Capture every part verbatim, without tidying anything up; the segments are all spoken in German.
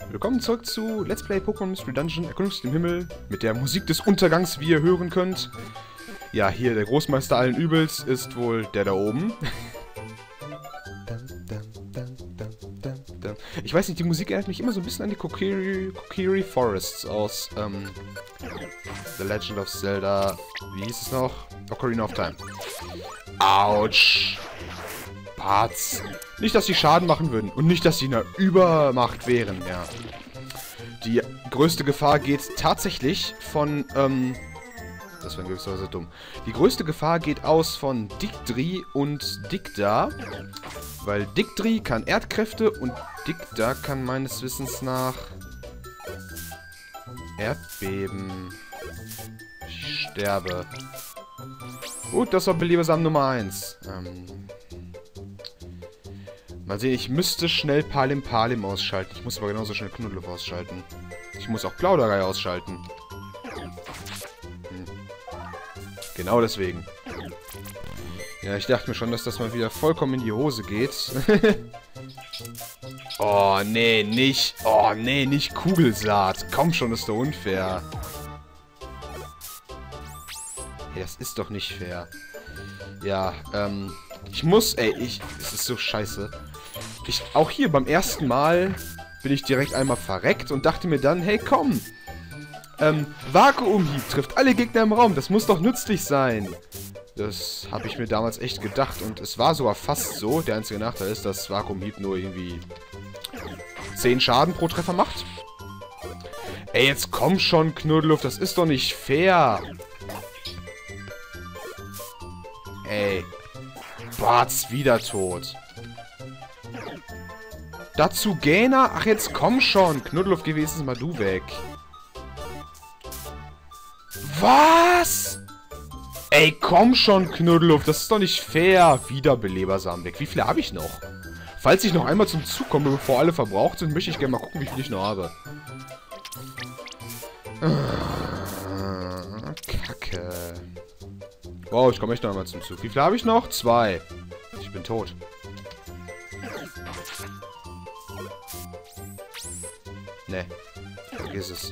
Willkommen zurück zu Let's Play Pokémon Mystery Dungeon, Erkundungs im Himmel, mit der Musik des Untergangs, wie ihr hören könnt. Ja, hier der Großmeister allen Übels ist wohl der da oben. Ich weiß nicht, die Musik erinnert mich immer so ein bisschen an die Kokiri, Kokiri Forests aus ähm, The Legend of Zelda. Wie hieß es noch? Ocarina of Time. Autsch! Parts. Nicht, dass sie Schaden machen würden und nicht, dass sie in der Übermacht wären, ja. Die größte Gefahr geht tatsächlich von, ähm... das war in gewisser Weise dumm. Die größte Gefahr geht aus von Dictri und Dicta, weil Dictri kann Erdkräfte und Dicta kann meines Wissens nach Erdbeben. Ich sterbe. Gut, das war Belebersam Nummer eins. Ähm... Mal sehen, ich müsste schnell Palim Palim ausschalten. Ich muss aber genauso schnell Knuddelhof ausschalten. Ich muss auch Plauderei ausschalten. Hm. Genau deswegen. Ja, ich dachte mir schon, dass das mal wieder vollkommen in die Hose geht. Oh, nee, nicht. Oh, nee, nicht Kugelsaat. Komm schon, ist doch unfair. Hey, das ist doch nicht fair. Ja, ähm... ich muss, ey, ich... es ist so scheiße. Ich, auch hier beim ersten Mal bin ich direkt einmal verreckt und dachte mir dann, hey, komm. Ähm, Vakuumhieb trifft alle Gegner im Raum. Das muss doch nützlich sein. Das habe ich mir damals echt gedacht. Und es war sogar fast so. Der einzige Nachteil ist, dass Vakuumhieb nur irgendwie zehn Schaden pro Treffer macht. Ey, jetzt komm schon, Knuddelhof. Das ist doch nicht fair. Ey. Bart's wieder tot. Dazu Gähner? Ach, jetzt komm schon. Knuddelhof, geh wenigstens mal du weg. Was? Ey, komm schon, Knuddelhof. Das ist doch nicht fair. Wieder Belebersamen weg. Wie viele habe ich noch? Falls ich noch einmal zum Zug komme, bevor alle verbraucht sind, möchte ich gerne mal gucken, wie viele ich noch habe. Ah, Kacke. Wow, ich komme echt noch einmal zum Zug. Wie viele habe ich noch? Zwei. Ich bin tot. Ne. Vergiss es.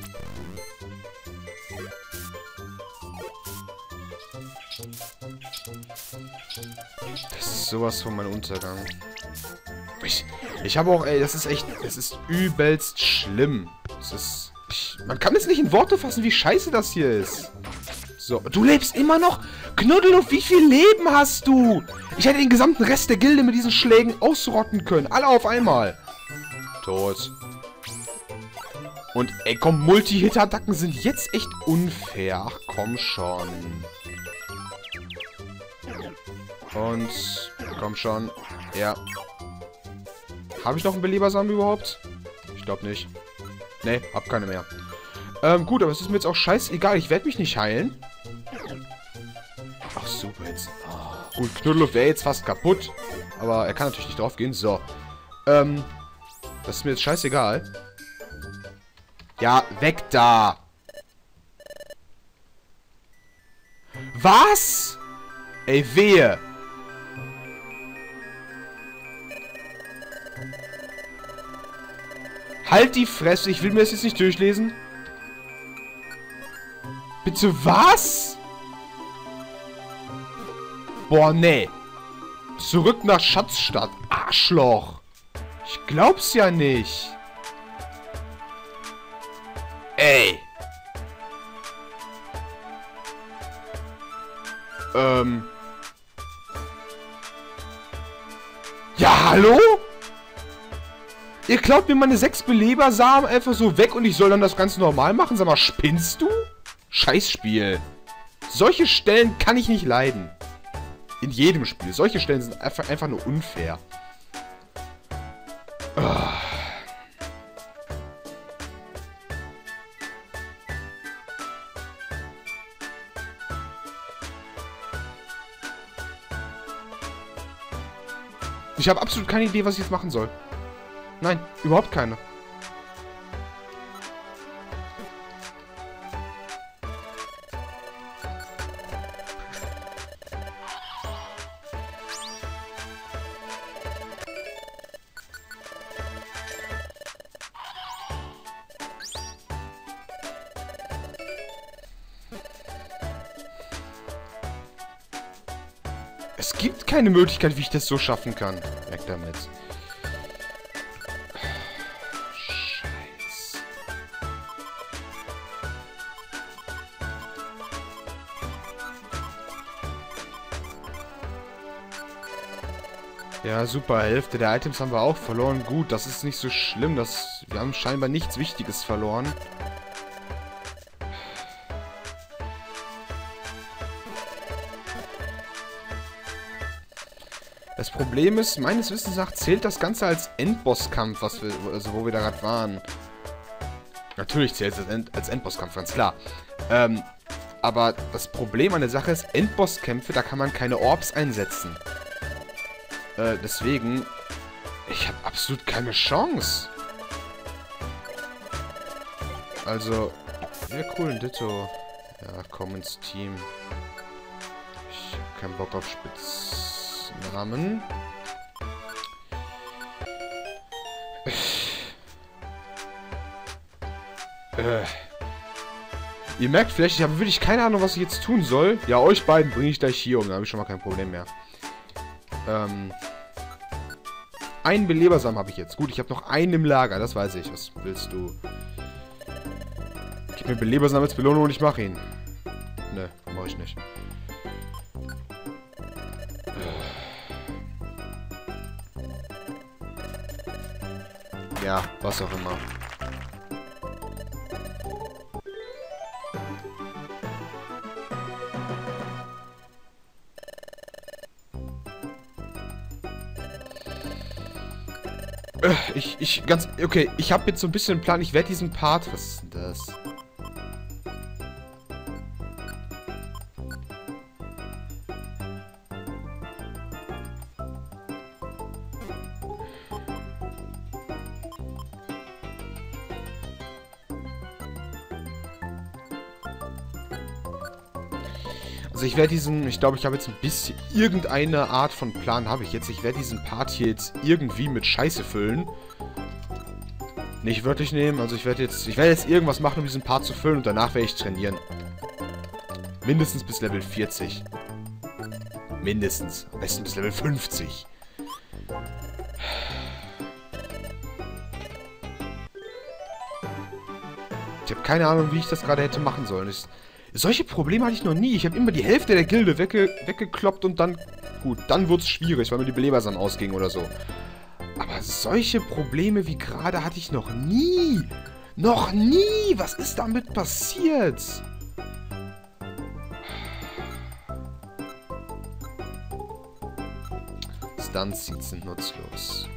Das ist sowas von meinem Untergang. Ich, ich habe auch, ey, das ist echt, das ist übelst schlimm. Das ist, ich, man kann es nicht in Worte fassen, wie scheiße das hier ist. So, du lebst immer noch? Knuddelhof, wie viel Leben hast du? Ich hätte den gesamten Rest der Gilde mit diesen Schlägen ausrotten können. Alle auf einmal. Tot. Und, ey, komm, Multi-Hit-Attacken sind jetzt echt unfair. Ach, komm schon. Und, komm schon. Ja. Habe ich noch einen Belebersamen überhaupt? Ich glaube nicht. Ne, hab keine mehr. Ähm, gut, aber es ist mir jetzt auch scheißegal. Ich werde mich nicht heilen. Ach, super jetzt. Oh, gut, Knuddelhof wäre jetzt fast kaputt. Aber er kann natürlich nicht drauf gehen. So. Ähm, das ist mir jetzt scheißegal. Ja, weg da. Was? Ey, wehe. Halt die Fresse. Ich will mir das jetzt nicht durchlesen. Bitte was? Boah, nee. Zurück nach Schatzstadt. Arschloch. Ich glaub's ja nicht. Ey. Ähm. Ja, hallo? Ihr klaut mir meine sechs Belebersamen einfach so weg und ich soll dann das Ganze normal machen? Sag mal, spinnst du? Scheißspiel. Solche Stellen kann ich nicht leiden. In jedem Spiel. Solche Stellen sind einfach, einfach nur unfair. Oh. Ich habe absolut keine Idee, was ich jetzt machen soll. Nein, überhaupt keine. Es gibt keine Möglichkeit, wie ich das so schaffen kann. Weg damit. Scheiße. Ja, super. Hälfte der Items haben wir auch verloren. Gut, das ist nicht so schlimm. Das, wir haben scheinbar nichts Wichtiges verloren. Das Problem ist, meines Wissens nach zählt das Ganze als Endbosskampf, was wir, also wo wir da gerade waren. Natürlich zählt es als, End, als Endbosskampf, ganz klar. Ähm, aber das Problem an der Sache ist, Endbosskämpfe, da kann man keine Orbs einsetzen. Äh, deswegen, ich habe absolut keine Chance. Also, ja cool, ein Ditto. Ja, komm ins Team. Ich habe keinen Bock auf Spitznamen. Äh. Ihr merkt vielleicht, ich habe wirklich keine Ahnung, was ich jetzt tun soll. Ja, euch beiden bringe ich gleich hier um. Da habe ich schon mal kein Problem mehr. Ähm. Einen Belebersamen habe ich jetzt. Gut, ich habe noch einen im Lager. Das weiß ich. Was willst du? Gib mir Belebersamen als Belohnung und ich mache ihn. Ne, mache ich nicht. Ja, was auch immer. Ich, ich, ganz, okay, ich habe jetzt so ein bisschen einen Plan, ich werde diesen Part, was ist denn das? Also ich werde diesen, ich glaube, ich habe jetzt ein bisschen, irgendeine Art von Plan habe ich jetzt. Ich werde diesen Part hier jetzt irgendwie mit Scheiße füllen. Nicht wörtlich nehmen, also ich werde jetzt, ich werde jetzt irgendwas machen, um diesen Part zu füllen und danach werde ich trainieren. Mindestens bis Level vierzig. Mindestens. Am besten bis Level fünfzig. Ich habe keine Ahnung, wie ich das gerade hätte machen sollen. Ich, solche Probleme hatte ich noch nie. Ich habe immer die Hälfte der Gilde wegge weggekloppt und dann... Gut, dann wurde es schwierig, weil mir die Belebersamen ausgingen oder so. Aber solche Probleme wie gerade hatte ich noch nie. Noch nie! Was ist damit passiert? Stun-Seeds sind nutzlos.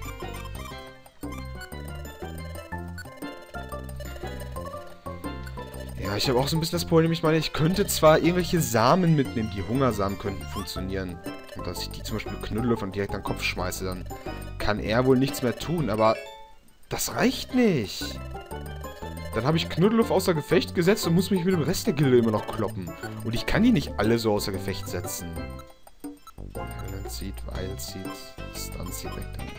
Ja, ich habe auch so ein bisschen das Problem, ich meine, ich könnte zwar irgendwelche Samen mitnehmen, die Hungersamen könnten funktionieren. Und dass ich die zum Beispiel Knuddelhof und direkt an den Kopf schmeiße, dann kann er wohl nichts mehr tun, aber das reicht nicht. Dann habe ich Knuddelhof außer Gefecht gesetzt und muss mich mit dem Rest der Gilde immer noch kloppen. Und ich kann die nicht alle so außer Gefecht setzen. Talent Seed, Wild Seed, Stun Seed, weg damit.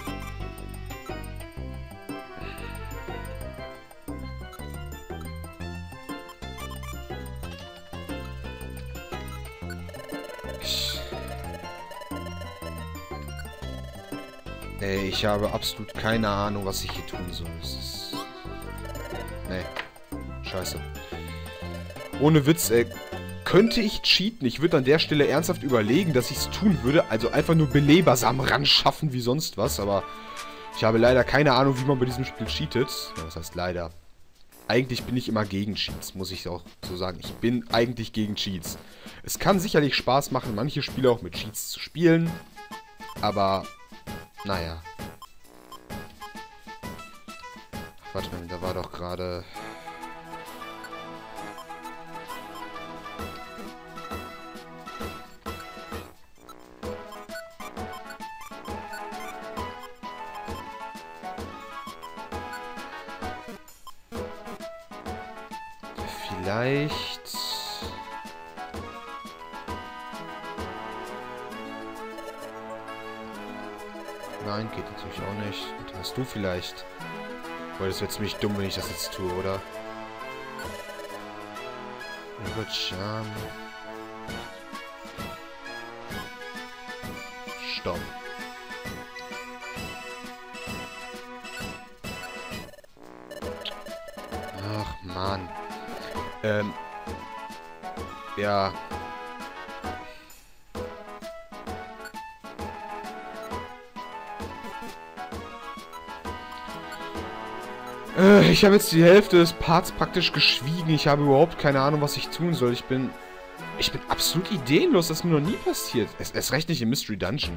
Ey, ich habe absolut keine Ahnung, was ich hier tun soll. Es ist... Nee. Scheiße. Ohne Witz, ey. Könnte ich cheaten? Ich würde an der Stelle ernsthaft überlegen, dass ich es tun würde. Also einfach nur Belebersamen ran schaffen wie sonst was. Aber ich habe leider keine Ahnung, wie man bei diesem Spiel cheatet. Ja, was heißt leider? Eigentlich bin ich immer gegen Cheats, muss ich auch so sagen. Ich bin eigentlich gegen Cheats. Es kann sicherlich Spaß machen, manche Spiele auch mit Cheats zu spielen. Aber... Naja. Warte mal, da war doch gerade... Vielleicht... Nein, geht natürlich auch nicht. Und hast du vielleicht... Weil das wäre ziemlich dumm, wenn ich das jetzt tue, oder? Über Charme. gestorben. Ach, Mann. Ähm. Ja. Äh, ich habe jetzt die Hälfte des Parts praktisch geschwiegen. Ich habe überhaupt keine Ahnung, was ich tun soll. Ich bin... Ich bin absolut ideenlos. Das ist mir noch nie passiert. Es, es recht nicht im Mystery Dungeon.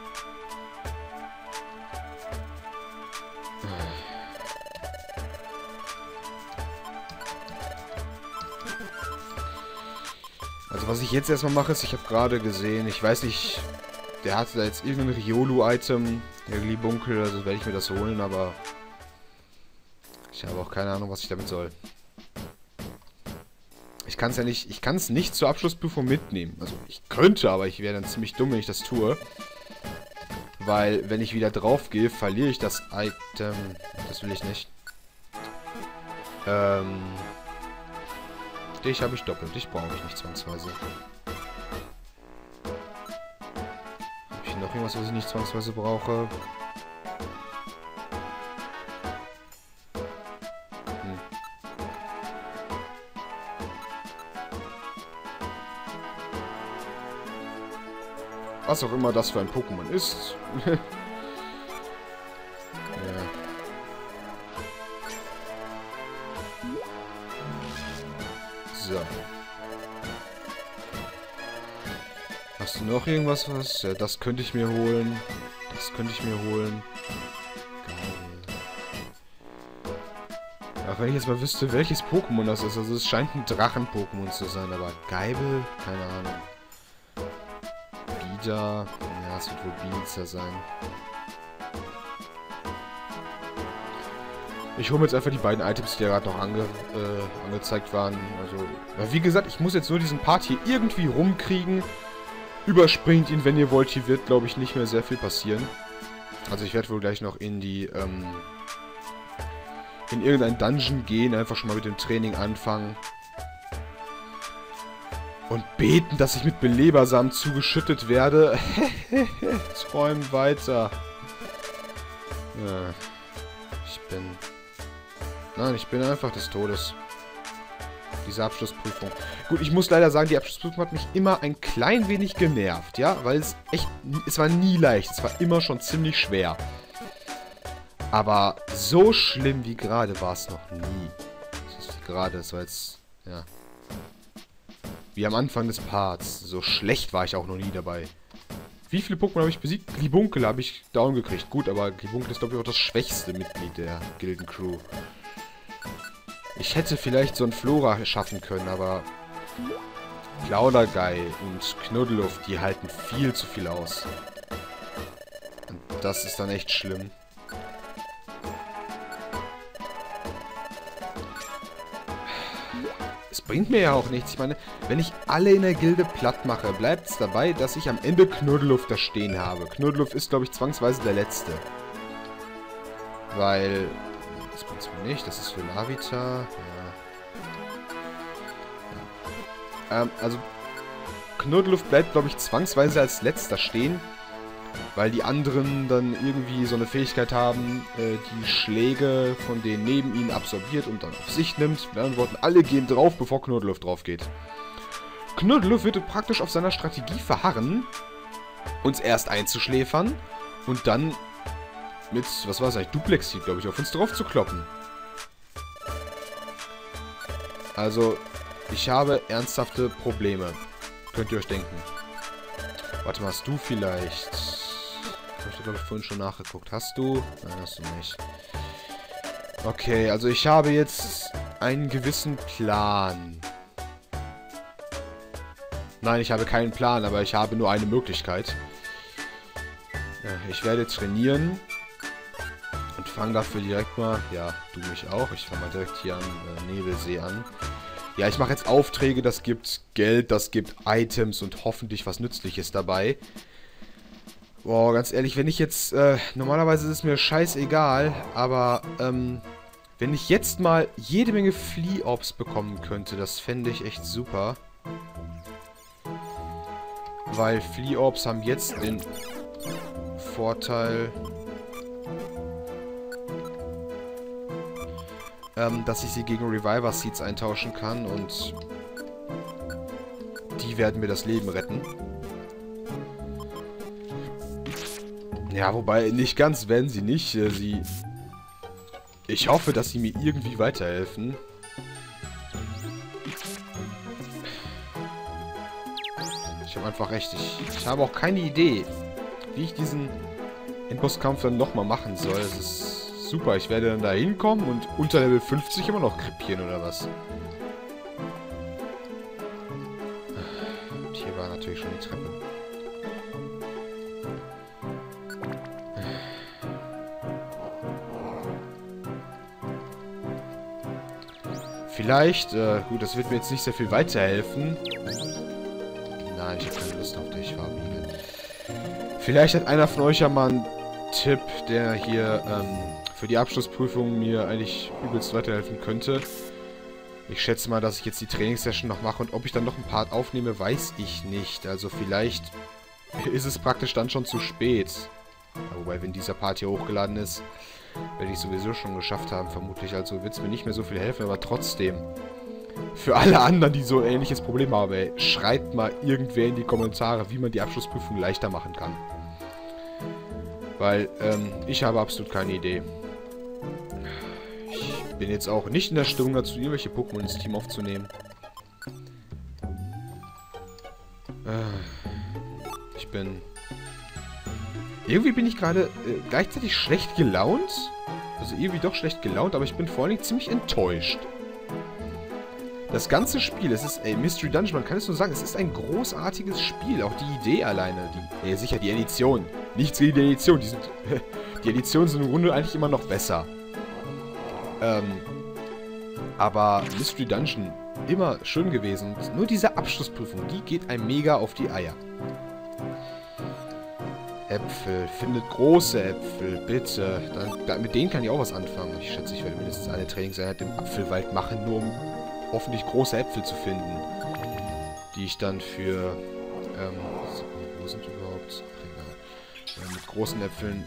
Also was ich jetzt erstmal mache, ist, ich habe gerade gesehen, ich weiß nicht, der hatte da jetzt irgendein Riolu-Item, der Glibunkel, also werde ich mir das holen, aber ich habe auch keine Ahnung, was ich damit soll. Ich kann es ja nicht, ich kann es nicht zur Abschlussprüfung mitnehmen. Also ich könnte, aber ich wäre dann ziemlich dumm, wenn ich das tue. Weil, wenn ich wieder drauf gehe, verliere ich das Item. Das will ich nicht. Ähm... Dich habe ich doppelt. Dich brauche ich nicht zwangsweise. Habe ich noch irgendwas, was ich nicht zwangsweise brauche? Hm. Was auch immer das für ein Pokémon ist. Ja. So. Hast du noch irgendwas, was? Ja, das könnte ich mir holen. Das könnte ich mir holen. Geil. Ach, wenn ich jetzt mal wüsste, welches Pokémon das ist. Also es scheint ein Drachen-Pokémon zu sein, aber Geibel? Keine Ahnung. Bida? Ja, es wird wohl Biza sein. Ich hole mir jetzt einfach die beiden Items, die ja gerade noch ange, äh, angezeigt waren. Also, ja, wie gesagt, ich muss jetzt nur diesen Part hier irgendwie rumkriegen. Überspringt ihn, wenn ihr wollt. Hier wird, glaube ich, nicht mehr sehr viel passieren. Also ich werde wohl gleich noch in die, ähm, in irgendein Dungeon gehen. Einfach schon mal mit dem Training anfangen. Und beten, dass ich mit Belebersamen zugeschüttet werde. Träumen weiter. Ja. Ich bin... Nein, ich bin einfach des Todes. Diese Abschlussprüfung. Gut, ich muss leider sagen, die Abschlussprüfung hat mich immer ein klein wenig genervt, ja? Weil es echt... Es war nie leicht. Es war immer schon ziemlich schwer. Aber so schlimm wie gerade war es noch nie. Das ist gerade, das war jetzt... Ja. Wie am Anfang des Parts. So schlecht war ich auch noch nie dabei. Wie viele Pokémon habe ich besiegt? Glibunkel habe ich down gekriegt. Gut, aber Glibunkel ist, glaube ich, auch das schwächste Mitglied der Gildencrew. Ich hätte vielleicht so ein Flora schaffen können, aber Plaudergeil und Knuddeluft, die halten viel zu viel aus. Und das ist dann echt schlimm. Es bringt mir ja auch nichts. Ich meine, wenn ich alle in der Gilde platt mache, bleibt es dabei, dass ich am Ende Knuddeluft da stehen habe. Knuddeluft ist, glaube ich, zwangsweise der letzte. Weil... Das bringt es mir nicht. Das ist für Lavita. Ja. Ja. Ähm, also... Knuddeluft bleibt, glaube ich, zwangsweise als letzter stehen. Weil die anderen dann irgendwie so eine Fähigkeit haben, äh, die Schläge von denen neben ihnen absorbiert und dann auf sich nimmt. Mit anderen Worten, alle gehen drauf, bevor Knuddeluft drauf geht. Knuddeluft wird praktisch auf seiner Strategie verharren, uns erst einzuschläfern und dann mit, was war es eigentlich, Duplexi, glaube ich, auf uns drauf zu kloppen. Also, ich habe ernsthafte Probleme. Könnt ihr euch denken. Warte mal, hast du vielleicht... Hab ich, glaube ich, vorhin schon nachgeguckt. Hast du? Nein, hast du nicht. Okay, also ich habe jetzt einen gewissen Plan. Nein, ich habe keinen Plan, aber ich habe nur eine Möglichkeit. Ja, ich werde trainieren. Und fange dafür direkt mal... Ja, du mich auch. Ich fange mal direkt hier am äh, Nebelsee an. Ja, ich mache jetzt Aufträge, das gibt Geld, das gibt Items und hoffentlich was Nützliches dabei. Boah, ganz ehrlich, wenn ich jetzt, äh, normalerweise ist es mir scheißegal, aber, ähm, wenn ich jetzt mal jede Menge Flea-Orbs bekommen könnte, das fände ich echt super. Weil Flea-Orbs haben jetzt den Vorteil, ähm, dass ich sie gegen Reviver Seeds eintauschen kann und die werden mir das Leben retten. Ja, wobei nicht ganz, wenn sie nicht. Äh, sie... Ich hoffe, dass sie mir irgendwie weiterhelfen. Ich habe einfach recht. Ich, ich habe auch keine Idee, wie ich diesen Endbosskampf dann nochmal machen soll. Es ist super. Ich werde dann da hinkommen und unter Level fünfzig immer noch krepieren oder was. Und hier war natürlich schon die Treppe. Vielleicht, äh, gut, das wird mir jetzt nicht sehr viel weiterhelfen. Nein, ich habe keine Lust auf dich, Farbigel. Vielleicht hat einer von euch ja mal einen Tipp, der hier ähm, für die Abschlussprüfung mir eigentlich übelst weiterhelfen könnte. Ich schätze mal, dass ich jetzt die Trainingssession noch mache und ob ich dann noch einen Part aufnehme, weiß ich nicht. Also vielleicht ist es praktisch dann schon zu spät. Wobei, wenn dieser Part hier hochgeladen ist, werde ich sowieso schon geschafft haben, vermutlich. Also wird es mir nicht mehr so viel helfen, aber trotzdem. Für alle anderen, die so ein ähnliches Problem haben, ey, schreibt mal irgendwer in die Kommentare, wie man die Abschlussprüfung leichter machen kann. Weil, ähm, ich habe absolut keine Idee. Ich bin jetzt auch nicht in der Stimmung dazu, irgendwelche Pokémon ins Team aufzunehmen. Ich bin... Irgendwie bin ich gerade äh, gleichzeitig schlecht gelaunt. Also irgendwie doch schlecht gelaunt, aber ich bin vor allen Dingen ziemlich enttäuscht. Das ganze Spiel, es ist, ey, Mystery Dungeon, man kann es nur sagen, es ist ein großartiges Spiel. Auch die Idee alleine, die, ey, sicher, die Edition. Nichts gegen die Edition, die sind, die Editionen sind im Grunde eigentlich immer noch besser. Ähm, aber Mystery Dungeon, immer schön gewesen. Nur diese Abschlussprüfung, die geht einem mega auf die Eier. Äpfel, findet große Äpfel, bitte. Dann, da, mit denen kann ich auch was anfangen. Ich schätze, ich werde mindestens eine Trainingseinheit im Apfelwald machen, nur um hoffentlich große Äpfel zu finden. Die ich dann für, ähm, wo sind die überhaupt? Ja, mit großen Äpfeln,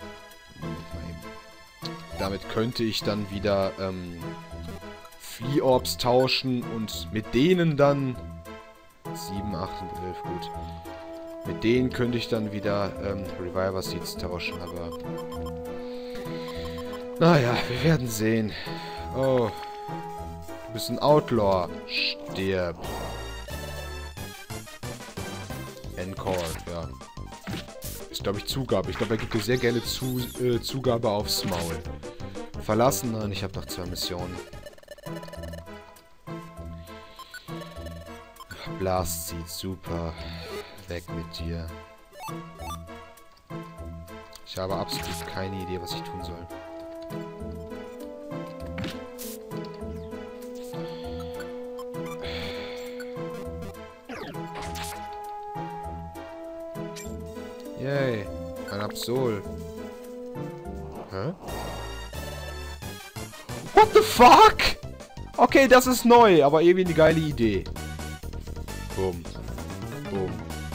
damit könnte ich dann wieder, ähm, Flea-Orbs tauschen und mit denen dann, sieben, acht und elf, gut. Mit denen könnte ich dann wieder ähm, Reviver Seeds tauschen, aber... Naja, wir werden sehen. Oh. Du bist ein Outlaw. Stirb. Encore, ja. Ist, glaube ich, Zugabe. Ich glaube, er gibt dir sehr gerne zu, äh, Zugabe aufs Maul. Verlassen? Nein, ich habe noch zwei Missionen. Blast Seed, super. Weg mit dir. Ich habe absolut keine Idee, was ich tun soll. Yay, ein Absol. Hä? What the fuck? Okay, das ist neu, aber irgendwie eine geile Idee. Boom. Boom.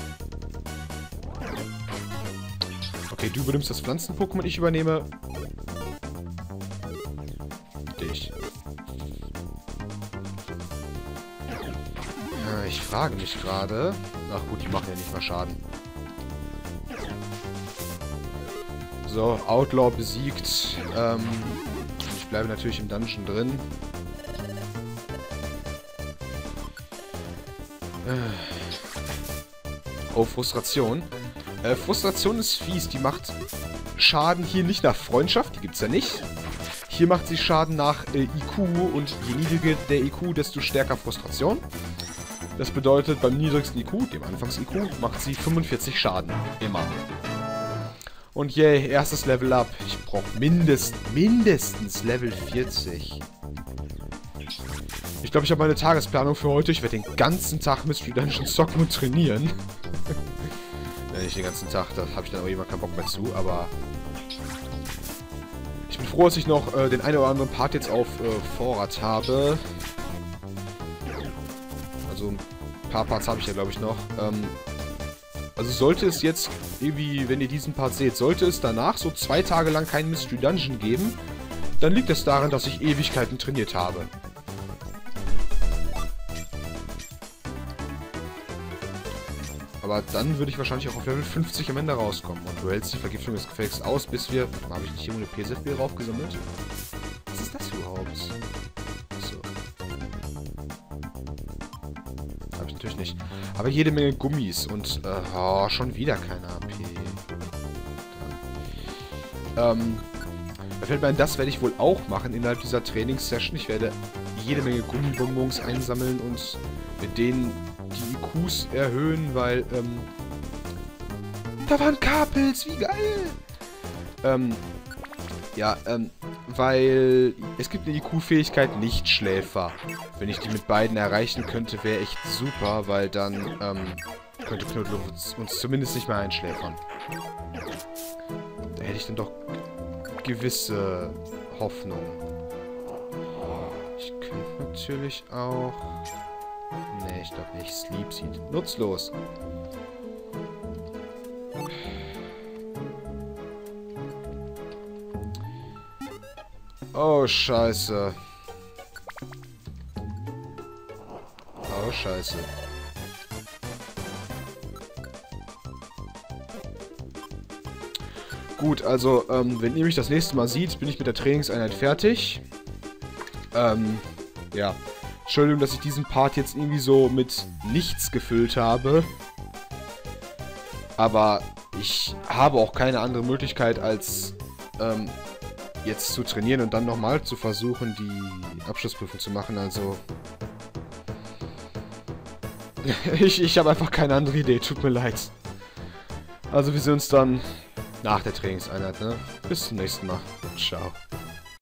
Okay, du übernimmst das Pflanzen-Pokémon, ich übernehme... dich. Ja, ich frage mich gerade... Ach gut, die machen ja nicht mal Schaden. So, Outlaw besiegt. Ähm, ich bleibe natürlich im Dungeon drin. Oh, Frustration. Äh, Frustration ist fies. Die macht Schaden hier nicht nach Freundschaft. Die gibt's ja nicht. Hier macht sie Schaden nach äh, I Q. Und je niedriger der I Q, desto stärker Frustration. Das bedeutet, beim niedrigsten I Q, dem Anfangs-I Q, macht sie fünfundvierzig Schaden. Immer. Und yay, erstes Level up. Ich brauche mindest, mindestens Level vierzig. Ich glaube, ich habe meine Tagesplanung für heute. Ich werde den ganzen Tag Mystery Dungeon zocken und trainieren. Ja, nicht den ganzen Tag, da habe ich dann auch immer keinen Bock mehr zu, aber... Ich bin froh, dass ich noch äh, den einen oder anderen Part jetzt auf äh, Vorrat habe. Also ein paar Parts habe ich ja, glaube ich, noch. Ähm, Also sollte es jetzt, irgendwie, wenn ihr diesen Part seht, sollte es danach so zwei Tage lang keinen Mystery Dungeon geben, dann liegt es daran, dass ich Ewigkeiten trainiert habe. Aber dann würde ich wahrscheinlich auch auf Level fünfzig am Ende rauskommen. Und du hältst die Vergiftung des Gefäßes aus, bis wir... Habe ich nicht hier eine P Z B raufgesammelt? Was ist das überhaupt? So. Habe ich natürlich nicht. Aber jede Menge Gummis und... Äh, oh, schon wieder keine A P. Ähm... Da fällt mir ein, das werde ich wohl auch machen innerhalb dieser Trainingssession. Ich werde jede Menge Gummibonbons einsammeln und mit denen die I Qs erhöhen, weil, ähm... Da waren Kapels, wie geil! Ähm, ja, ähm, weil es gibt eine I Q-Fähigkeit Nichtschläfer. Wenn ich die mit beiden erreichen könnte, wäre echt super, weil dann, ähm, könnte Knuddel uns, uns zumindest nicht mehr einschläfern. Da hätte ich dann doch gewisse Hoffnung. Ich könnte natürlich auch... Nee, ich glaube nicht. Sleep Seed. Nutzlos. Oh, scheiße. Oh, scheiße. Gut, also, ähm, wenn ihr mich das nächste Mal seht, bin ich mit der Trainingseinheit fertig. Ähm, ja. Entschuldigung, dass ich diesen Part jetzt irgendwie so mit nichts gefüllt habe. Aber ich habe auch keine andere Möglichkeit, als ähm, jetzt zu trainieren und dann nochmal zu versuchen, die Abschlussprüfung zu machen. Also, ich, ich habe einfach keine andere Idee. Tut mir leid. Also, wir sehen uns dann nach der Trainingseinheit, ne? Bis zum nächsten Mal. Ciao.